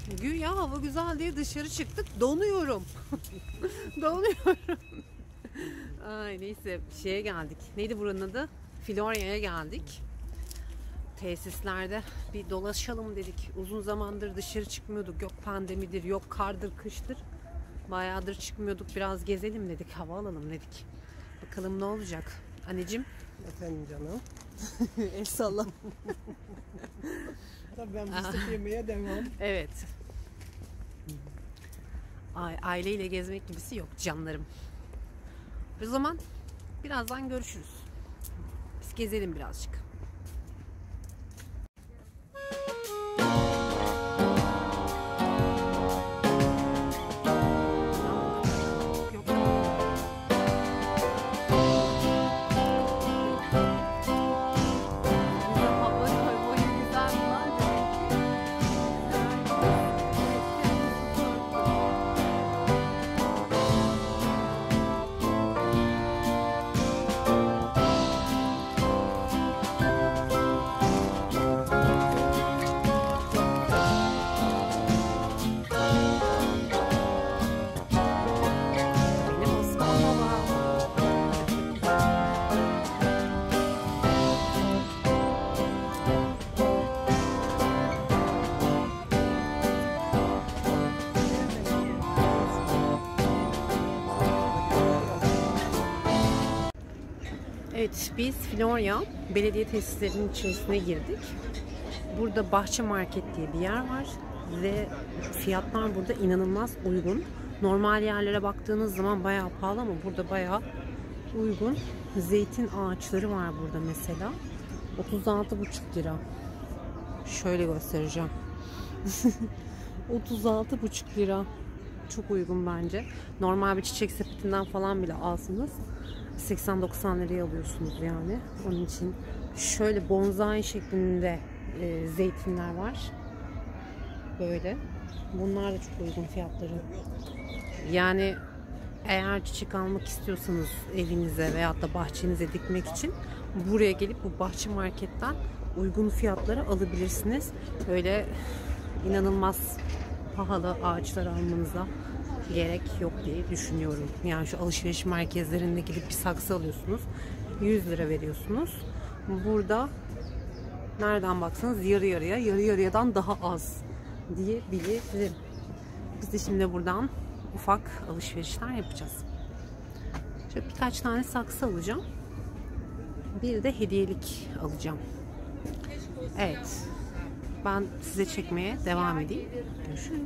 Güya hava güzel diye dışarı çıktık. Donuyorum. Donuyorum. Ay neyse şeye geldik. Neydi buranın adı? Florya'ya geldik. Tesislerde bir dolaşalım dedik. Uzun zamandır dışarı çıkmıyorduk. Yok pandemidir, yok kardır, kıştır. Bayağıdır çıkmıyorduk. Biraz gezelim dedik. Hava alalım dedik. Bakalım ne olacak. Anneciğim. Efendim canım. El salla. Tabii ben fıstık yemeye devam. Evet. Aileyle gezmek gibisi yok canlarım. O zaman birazdan görüşürüz. Biz gezelim birazcık. Evet, biz Florya belediye tesislerinin içerisine girdik. Burada Bahçe Market diye bir yer var ve fiyatlar burada inanılmaz uygun. Normal yerlere baktığınız zaman bayağı pahalı ama burada bayağı uygun. Zeytin ağaçları var burada mesela. 36,5 lira. Şöyle göstereceğim. 36,5 lira. Çok uygun bence. Normal bir çiçek sepetinden falan bile alsınız 80-90 liraya alıyorsunuz yani. Onun için şöyle bonsai şeklinde zeytinler var. Böyle. Bunlar da çok uygun fiyatları. Yani eğer çiçek almak istiyorsanız evinize veyahut da bahçenize dikmek için buraya gelip bu bahçe marketten uygun fiyatlara alabilirsiniz. Öyle inanılmaz pahalı ağaçlar almanıza gerek yok diye düşünüyorum. Yani şu alışveriş merkezlerinde gidip bir saksı alıyorsunuz. 100 lira veriyorsunuz. Burada nereden baksanız yarı yarıyadan daha az diyebilirim. Biz de şimdi buradan ufak alışverişler yapacağız. Şöyle birkaç tane saksı alacağım. Bir de hediyelik alacağım. Evet. Ben size çekmeye devam edeyim. Görüşürüz.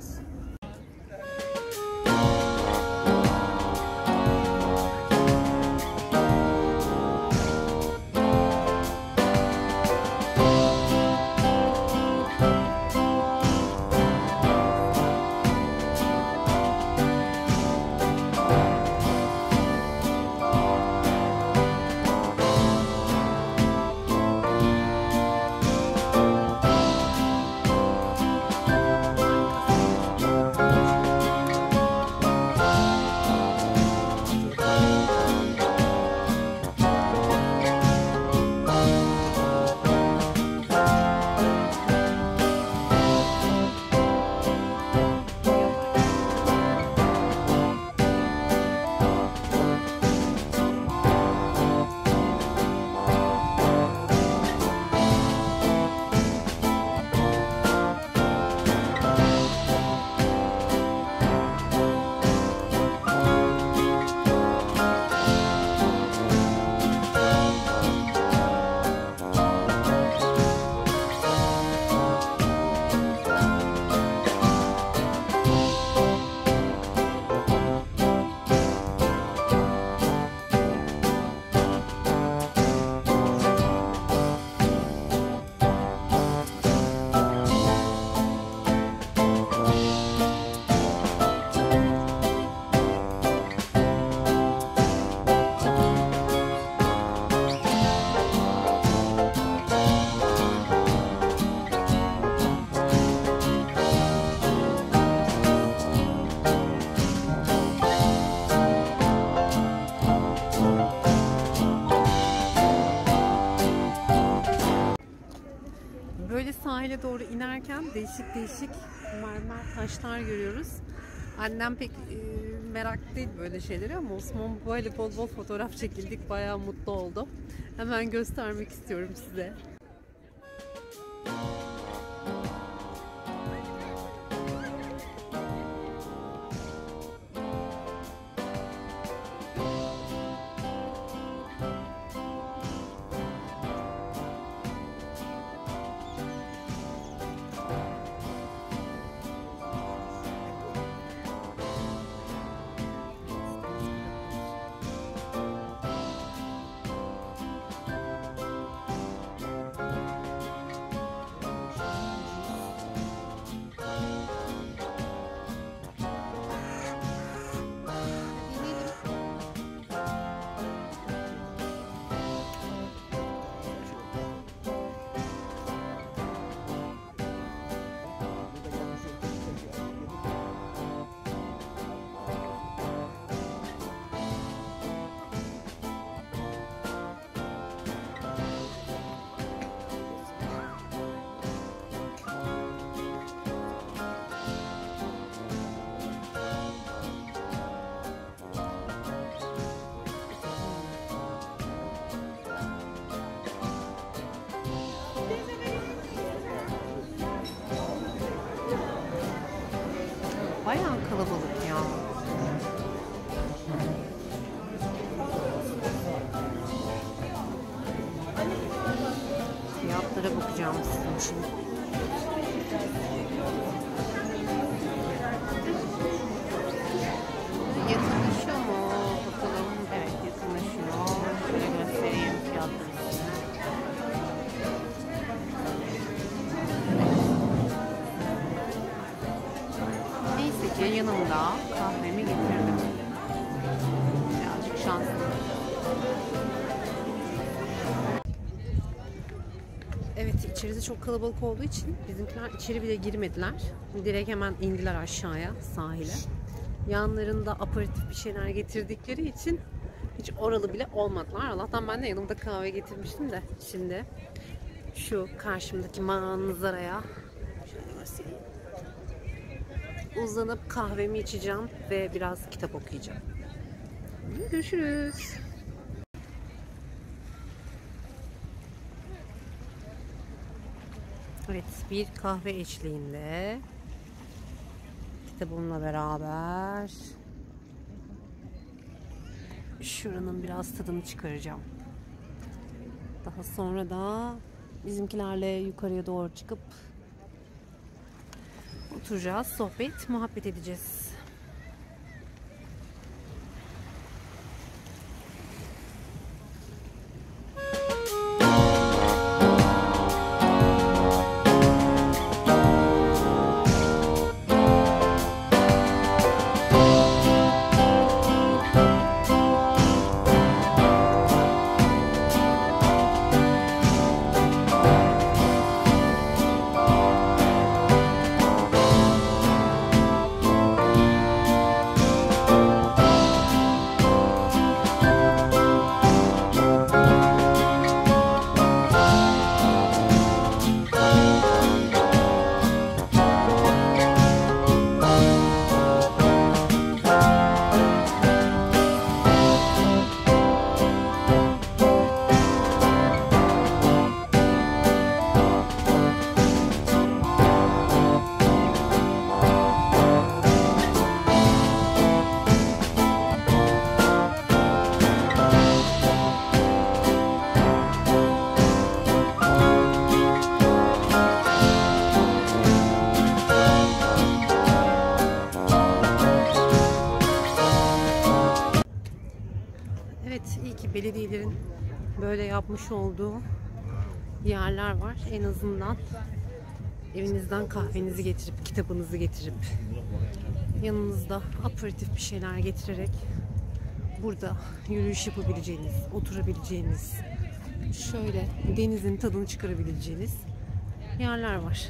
sahile doğru inerken değişik değişik mermer taşlar görüyoruz. Annem pek merak değil böyle şeyleri ama Osman Baba bol bol fotoğraf çekildik. Bayağı mutlu oldu. Hemen göstermek istiyorum size. Bayağı kalabalık ya. Fiyatlara bakacağım sizin için. Yakınlaşıyor mu? Bakalım. Evet, yakınlaşıyor. Şöyle göstereyim fiyatları. Neyse ki yanımda kahvemi getirdim. Birazcık şanslıyım. Evet, içerisi çok kalabalık olduğu için bizimkiler içeri bile girmediler. Direkt hemen indiler aşağıya, sahile. Yanlarında aperatif bir şeyler getirdikleri için hiç oralı bile olmadılar. Allah'tan ben de yanımda kahve getirmiştim de. Şimdi şu karşımdaki manzaraya şöyle göstereyim. Uzanıp kahvemi içeceğim ve biraz kitap okuyacağım. Görüşürüz. Evet, bir kahve eşliğinde kitabımla beraber şuranın biraz tadını çıkaracağım. Daha sonra da bizimkilerle yukarıya doğru çıkıp oturacağız, sohbet, muhabbet edeceğiz. Evet, iyi ki belediyelerin böyle yapmış olduğu yerler var. En azından evinizden kahvenizi getirip, kitabınızı getirip, yanınızda aperatif bir şeyler getirerek burada yürüyüş yapabileceğiniz, oturabileceğiniz, şöyle denizin tadını çıkarabileceğiniz yerler var.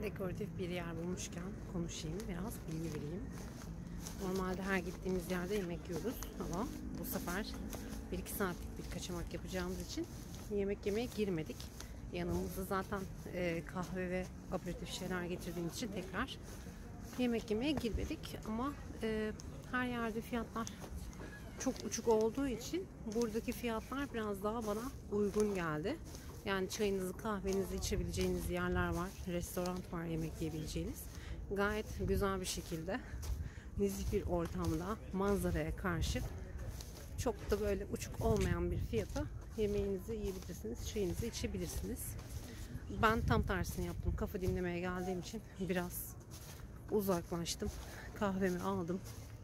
Dekoratif bir yer bulmuşken konuşayım, biraz bilgi vereyim. Normalde her gittiğimiz yerde yemek yiyoruz ama bu sefer 1-2 saatlik bir kaçamak yapacağımız için yemek yemeye girmedik. Yanımızda zaten kahve ve aperatif şeyler getirdiğimiz için tekrar yemek yemeye girmedik. Ama her yerde fiyatlar çok uçuk olduğu için buradaki fiyatlar biraz daha bana uygun geldi. Yani çayınızı, kahvenizi içebileceğiniz yerler var. Restoran var, yemek yiyebileceğiniz. Gayet güzel bir şekilde nezih bir ortamda manzaraya karşı çok da böyle uçuk olmayan bir fiyata yemeğinizi yiyebilirsiniz, çayınızı içebilirsiniz. Ben tam tersini yaptım. Kafa dinlemeye geldiğim için biraz uzaklaştım. Kahvemi aldım.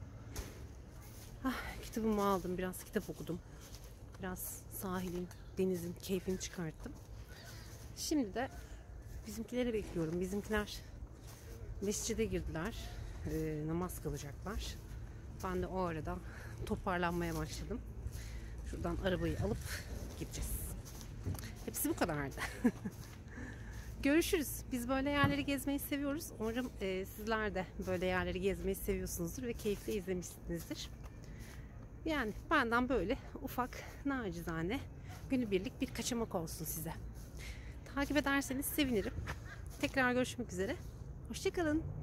Kitabımı aldım. Biraz kitap okudum. Biraz sahilin, denizin keyfini çıkarttım. Şimdi de bizimkileri bekliyorum. Bizimkiler mescide girdiler. Namaz kılacaklar. Ben de o arada toparlanmaya başladım. Şuradan arabayı alıp gideceğiz. Hepsi bu kadardı. Görüşürüz. Biz böyle yerleri gezmeyi seviyoruz. Umarım sizler de böyle yerleri gezmeyi seviyorsunuzdur ve keyifle izlemişsinizdir. Yani benden böyle ufak, nacizane, günübirlik bir kaçamak olsun size. Takip ederseniz sevinirim. Tekrar görüşmek üzere. Hoşça kalın.